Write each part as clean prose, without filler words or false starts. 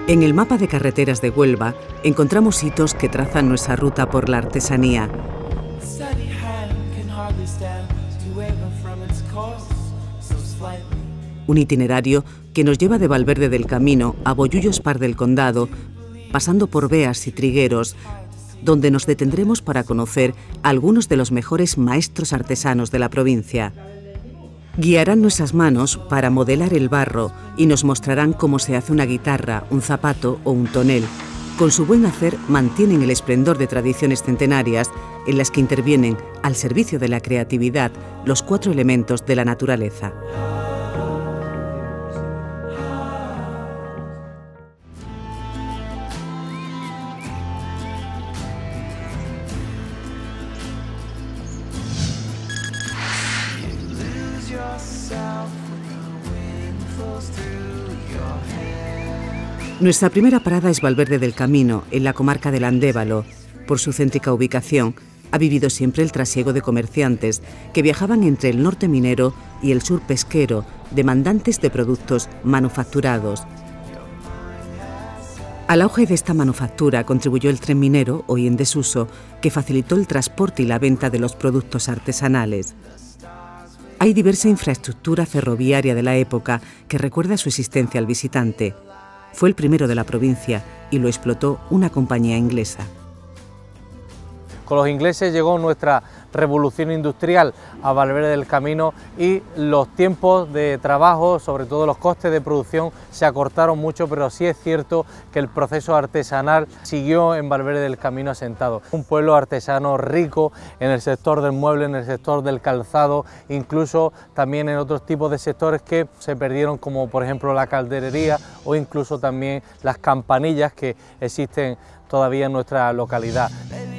En el mapa de carreteras de Huelva encontramos hitos que trazan nuestra ruta por la artesanía. Un itinerario que nos lleva de Valverde del Camino a Bollullo Espar del Condado, pasando por Beas y Trigueros, donde nos detendremos para conocer a algunos de los mejores maestros artesanos de la provincia. Guiarán nuestras manos para modelar el barro y nos mostrarán cómo se hace una guitarra, un zapato o un tonel. Con su buen hacer mantienen el esplendor de tradiciones centenarias en las que intervienen, al servicio de la creatividad, los 4 elementos de la naturaleza. Nuestra primera parada es Valverde del Camino, en la comarca del Andévalo. Por su céntrica ubicación, ha vivido siempre el trasiego de comerciantes que viajaban entre el norte minero y el sur pesquero, demandantes de productos manufacturados. Al auge de esta manufactura contribuyó el tren minero, hoy en desuso, que facilitó el transporte y la venta de los productos artesanales. Hay diversa infraestructura ferroviaria de la época que recuerda su existencia al visitante. Fue el primero de la provincia y lo explotó una compañía inglesa. Con los ingleses llegó nuestra revolución industrial a Valverde del Camino y los tiempos de trabajo, sobre todo los costes de producción, se acortaron mucho, pero sí es cierto que el proceso artesanal siguió en Valverde del Camino asentado. Un pueblo artesano rico en el sector del mueble, en el sector del calzado, incluso también en otros tipos de sectores que se perdieron, como por ejemplo la calderería o incluso también las campanillas que existen todavía en nuestra localidad.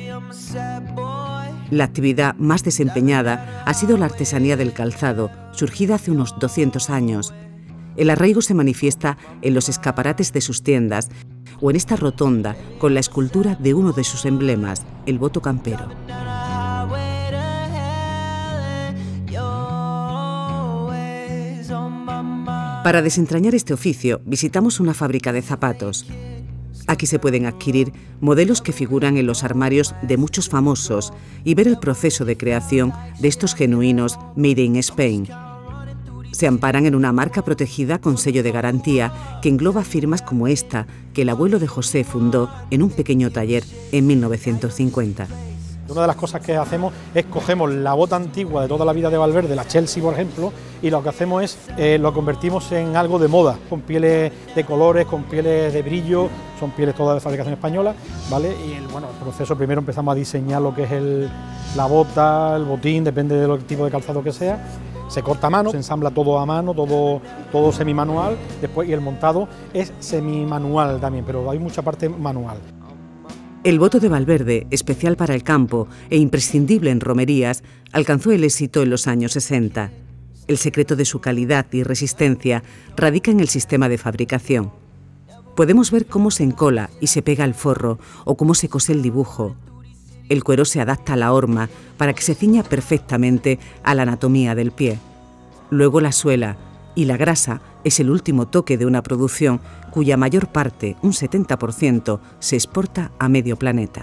La actividad más desempeñada ha sido la artesanía del calzado, surgida hace unos 200 años. El arraigo se manifiesta en los escaparates de sus tiendas o en esta rotonda con la escultura de uno de sus emblemas, el boto campero. Para desentrañar este oficio, visitamos una fábrica de zapatos. Aquí se pueden adquirir modelos que figuran en los armarios de muchos famosos y ver el proceso de creación de estos genuinos Made in Spain. Se amparan en una marca protegida con sello de garantía que engloba firmas como esta que el abuelo de José fundó en un pequeño taller en 1950. Una de las cosas que hacemos es cogemos la bota antigua de toda la vida de Valverde, la Chelsea por ejemplo, y lo que hacemos es lo convertimos en algo de moda, con pieles de colores, con pieles de brillo, son pieles todas de fabricación española, ¿vale? Y el proceso, primero empezamos a diseñar lo que es la bota, el botín, depende del tipo de calzado que sea. Se corta a mano, se ensambla todo a mano, todo semimanual, después, y el montado es semimanual también, pero hay mucha parte manual. El boto de Valverde, especial para el campo e imprescindible en romerías, alcanzó el éxito en los años 60. El secreto de su calidad y resistencia radica en el sistema de fabricación. Podemos ver cómo se encola y se pega el forro o cómo se cose el dibujo. El cuero se adapta a la horma para que se ciña perfectamente a la anatomía del pie. Luego la suela, y la grasa es el último toque de una producción cuya mayor parte, un 70%, se exporta a medio planeta.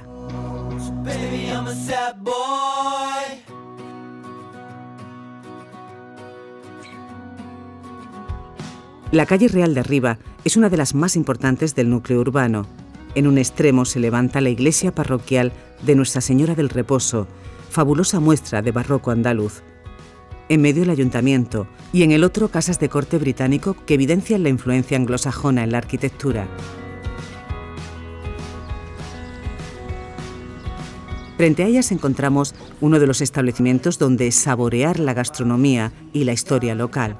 La calle Real de Arriba es una de las más importantes del núcleo urbano. En un extremo se levanta la iglesia parroquial de Nuestra Señora del Reposo, fabulosa muestra de barroco andaluz. En medio el ayuntamiento y en el otro casas de corte británico que evidencian la influencia anglosajona en la arquitectura. Frente a ellas encontramos uno de los establecimientos donde saborear la gastronomía y la historia local.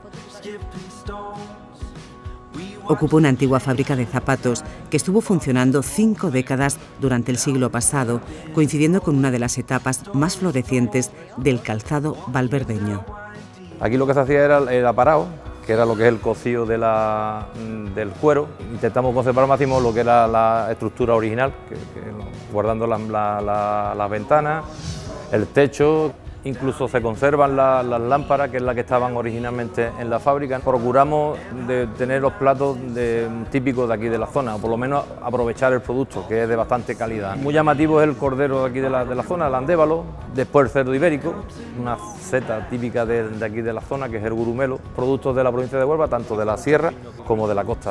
Ocupa una antigua fábrica de zapatos que estuvo funcionando 5 décadas durante el siglo pasado, coincidiendo con una de las etapas más florecientes del calzado valverdeño. Aquí lo que se hacía era el aparado, que era lo que es el cocido del cuero. Intentamos conservar al máximo lo que era la estructura original, guardando las ventanas, el techo. incluso se conservan las lámparas, que es la que estaban originalmente en la fábrica. Procuramos de tener los platos típicos de aquí de la zona, o por lo menos aprovechar el producto, que es de bastante calidad. Muy llamativo es el cordero de aquí de la zona, el andévalo, después el cerdo ibérico, una seta típica de aquí de la zona, que es el gurumelo, productos de la provincia de Huelva, tanto de la sierra como de la costa.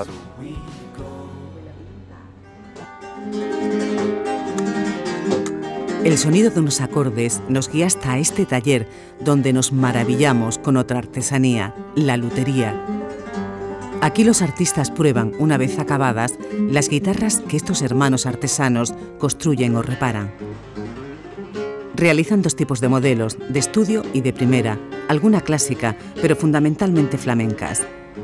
El sonido de unos acordes nos guía hasta este taller donde nos maravillamos con otra artesanía, la lutería. Aquí los artistas prueban, una vez acabadas, las guitarras que estos hermanos artesanos construyen o reparan. Realizan dos tipos de modelos, de estudio y de primera, alguna clásica, pero fundamentalmente flamencas.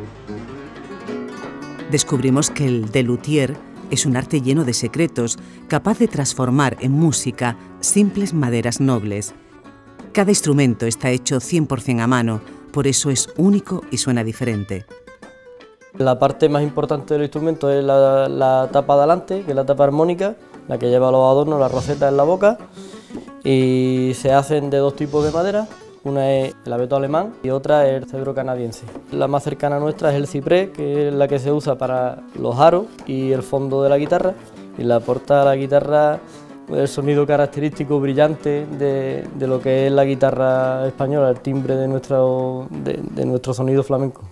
Descubrimos que el de luthier es un arte lleno de secretos, capaz de transformar en música simples maderas nobles. Cada instrumento está hecho 100% a mano, por eso es único y suena diferente. La parte más importante del instrumento es la tapa de adelante, que es la tapa armónica, la que lleva los adornos, la roseta en la boca, y se hacen de dos tipos de madera. Una es el abeto alemán y otra es el cedro canadiense. La más cercana a nuestra es el ciprés, que es la que se usa para los aros y el fondo de la guitarra, y le aporta a la guitarra el sonido característico brillante de lo que es la guitarra española, el timbre de nuestro sonido flamenco.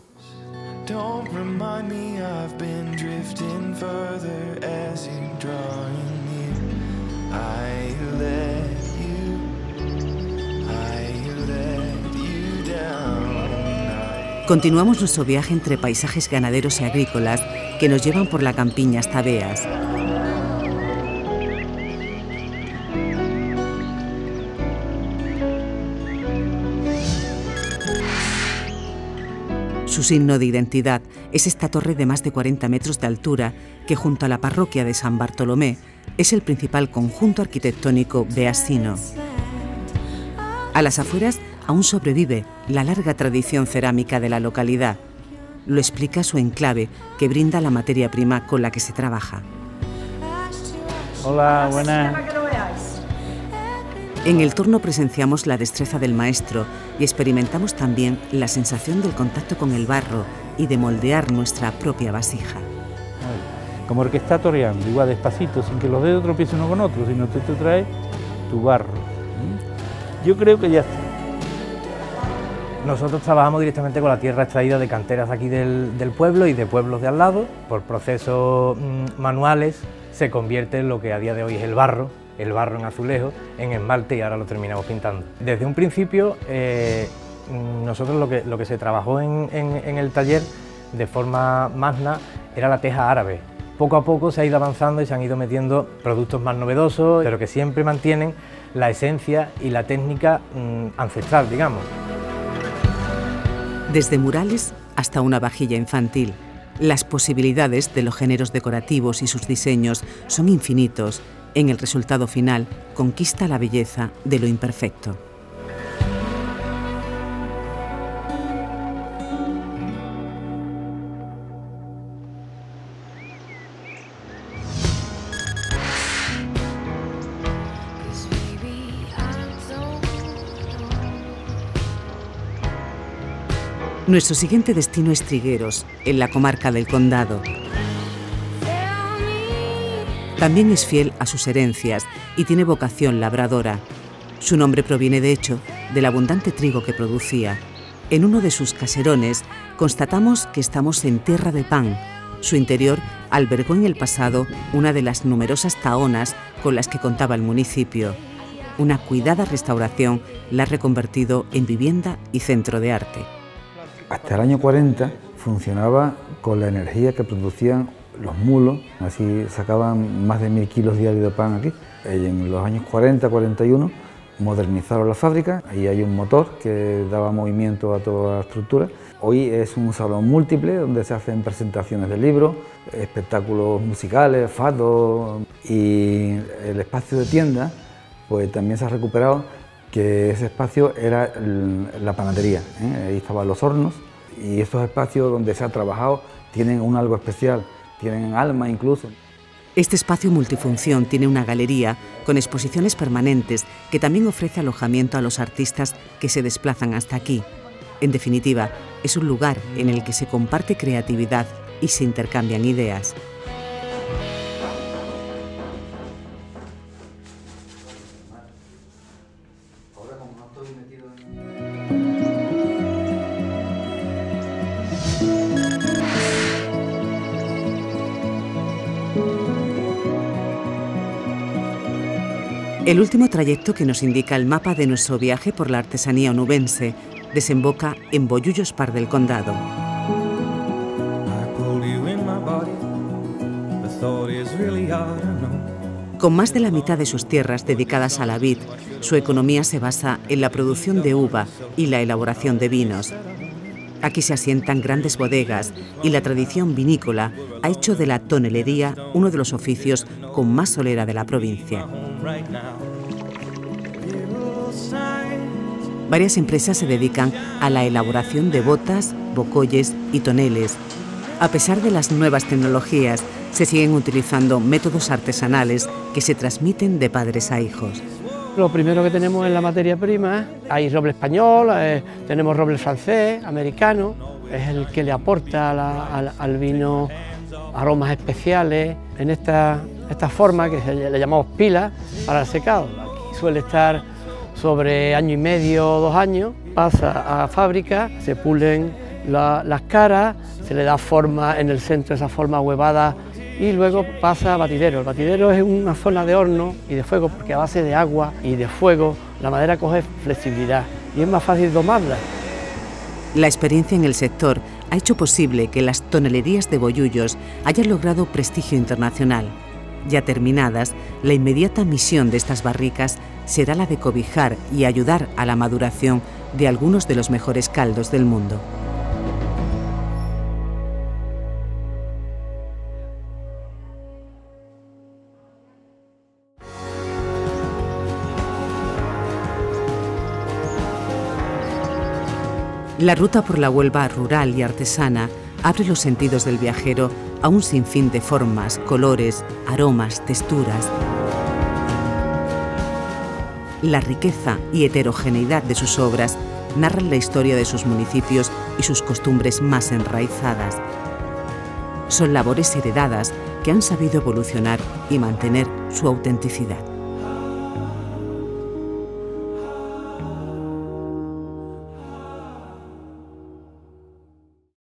Continuamos nuestro viaje entre paisajes ganaderos y agrícolas que nos llevan por la campiña hasta Beas. Su signo de identidad es esta torre de más de 40 metros de altura que, junto a la parroquia de San Bartolomé, es el principal conjunto arquitectónico beasino. A las afueras aún sobrevive la larga tradición cerámica de la localidad. Lo explica su enclave, que brinda la materia prima con la que se trabaja. Hola, buenas. En el torno presenciamos la destreza del maestro y experimentamos también la sensación del contacto con el barro y de moldear nuestra propia vasija. Como el que está toreando, igual despacito, sin que los dedos tropiecen uno con otro, sino tú te traes tu barro. Yo creo que ya está. Nosotros trabajamos directamente con la tierra extraída de canteras aquí del pueblo y de pueblos de al lado. Por procesos manuales se convierte en lo que a día de hoy es el barro en azulejo, en esmalte, y ahora lo terminamos pintando. Desde un principio, nosotros lo que se trabajó en el taller de forma magna era la teja árabe. Poco a poco se ha ido avanzando y se han ido metiendo productos más novedosos, pero que siempre mantienen la esencia y la técnica ancestral, digamos. Desde murales hasta una vajilla infantil, las posibilidades de los géneros decorativos y sus diseños son infinitos. En el resultado final conquista la belleza de lo imperfecto. Nuestro siguiente destino es Trigueros, en la comarca del Condado. También es fiel a sus herencias y tiene vocación labradora. Su nombre proviene, de hecho, del abundante trigo que producía. En uno de sus caserones constatamos que estamos en tierra de pan. Su interior albergó en el pasado una de las numerosas tahonas con las que contaba el municipio. Una cuidada restauración la ha reconvertido en vivienda y centro de arte. Hasta el año 40 funcionaba con la energía que producían los mulos, así sacaban más de 1000 kilos diarios de pan aquí. Y en los años 40-41 modernizaron la fábrica, ahí hay un motor que daba movimiento a toda la estructura. Hoy es un salón múltiple donde se hacen presentaciones de libros, espectáculos musicales, fados, y el espacio de tienda pues también se ha recuperado, que ese espacio era la panadería, ahí estaban los hornos, y estos espacios donde se ha trabajado tienen un algo especial, tienen alma incluso. Este espacio multifunción tiene una galería con exposiciones permanentes que también ofrece alojamiento a los artistas que se desplazan hasta aquí. En definitiva, es un lugar en el que se comparte creatividad y se intercambian ideas. El último trayecto que nos indica el mapa de nuestro viaje por la artesanía onubense desemboca en Bollullos Par del Condado. Con más de la mitad de sus tierras dedicadas a la vid, su economía se basa en la producción de uva y la elaboración de vinos. Aquí se asientan grandes bodegas y la tradición vinícola ha hecho de la tonelería uno de los oficios con más solera de la provincia. Varias empresas se dedican a la elaboración de botas, bocolles y toneles. A pesar de las nuevas tecnologías, se siguen utilizando métodos artesanales que se transmiten de padres a hijos. Lo primero que tenemos es la materia prima. Hay roble español, tenemos roble francés, americano, es el que le aporta al vino aromas especiales. En esta forma que le llamamos pila para el secado, aquí suele estar sobre año y medio, 2 años, pasa a fábrica, se pulen las caras, se le da forma en el centro, esa forma huevada, y luego pasa a batidero. El batidero es una zona de horno y de fuego, porque a base de agua y de fuego la madera coge flexibilidad y es más fácil domarla. La experiencia en el sector ha hecho posible que las tonelerías de Bollullos hayan logrado prestigio internacional. Ya terminadas, la inmediata misión de estas barricas será la de cobijar y ayudar a la maduración de algunos de los mejores caldos del mundo. La ruta por la Huelva rural y artesana abre los sentidos del viajero a un sinfín de formas, colores, aromas, texturas. La riqueza y heterogeneidad de sus obras narran la historia de sus municipios y sus costumbres más enraizadas. Son labores heredadas que han sabido evolucionar y mantener su autenticidad.